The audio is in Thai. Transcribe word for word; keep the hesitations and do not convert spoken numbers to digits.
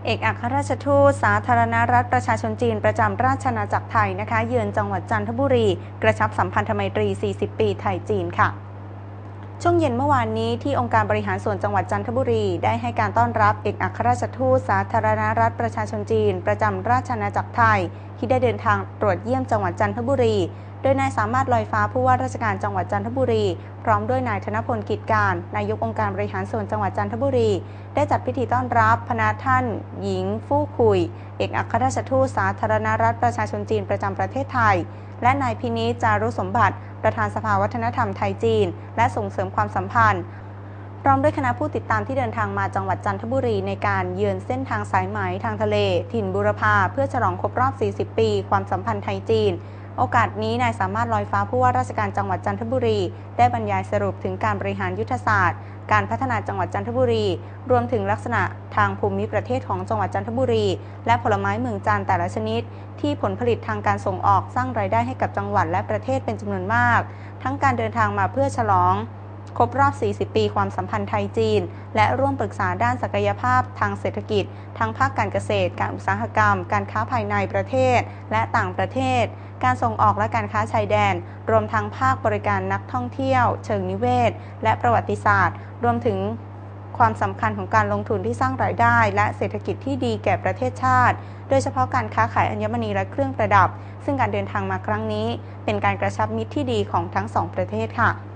เอกอัครราชทูตสาธารณรัฐประชาชนจีนประจำราชอาณาจักรไทยนะคะเยือนจังหวัดจันทบุรีกระชับสัมพันธไมตรี สี่สิบ ปีไทยจีนค่ะช่วงเย็นเมื่อวานนี้ที่องค์การบริหารส่วนจังหวัดจันทบุรีได้ให้การต้อนรับเอกอัครราชทูตสาธารณรัฐประชาชนจีนประจำราชอาณาจักรไทยที่ได้เดินทางตรวจเยี่ยมจังหวัดจันทบุรีโดยนายสามารถลอยฟ้าผู้ว่าราชการจังหวัดจันทบุรีพร้อมด้วยนายธนพลกิจการนายกองค์การบริหารส่วนจังหวัดจันทบุรีได้จัดพิธีต้อนรับพระท่านหญิงฟู่คุยเอกอัครราชทูตสาธารณรัฐประชาชนจีนประจำประเทศไทยและนายพินิจจารุสมบัติประธานสภาวัฒนธรรมไทยจีนและส่งเสริมความสัมพันธ์พร้อมด้วยคณะผู้ติดตามที่เดินทางมาจังหวัดจันทบุรีในการเยือนเส้นทางสายไหมทางทะเลถิ่นบูรพาเพื่อฉลองครบรอบ สี่สิบ ปีความสัมพันธ์ไทยจีนโอกาสนี้นายสามารถลอยฟ้าผู้ว่าราชการจังหวัดจันทบุรีได้บรรยายสรุปถึงการบริหารยุทธศาสตร์การพัฒนาจังหวัดจันทบุรีรวมถึงลักษณะทางภูมิประเทศของจังหวัดจันทบุรีและผลไม้เมืองจันทร์แต่ละชนิดที่ผลผลิตทางการส่งออกสร้างรายได้ให้กับจังหวัดและประเทศเป็นจำนวนมากทั้งการเดินทางมาเพื่อฉลองครบรอบ สี่สิบ ปีความสัมพันธ์ไทยจีนและร่วมปรึกษาด้านศักยภาพทางเศรษฐกิจทั้งภาคการเกษตรการอุตสาหกรรมการค้าภายในประเทศและต่างประเทศการส่งออกและการค้าชายแดนรวมทั้งภาคบริการนักท่องเที่ยวเชิงนิเวศและประวัติศาสตร์รวมถึงความสำคัญของการลงทุนที่สร้างรายได้และเศรษฐกิจที่ดีแก่ประเทศชาติโดยเฉพาะการค้าขายอัญมณีและเครื่องประดับซึ่งการเดินทางมาครั้งนี้เป็นการกระชับมิตรที่ดีของทั้งสองประเทศค่ะ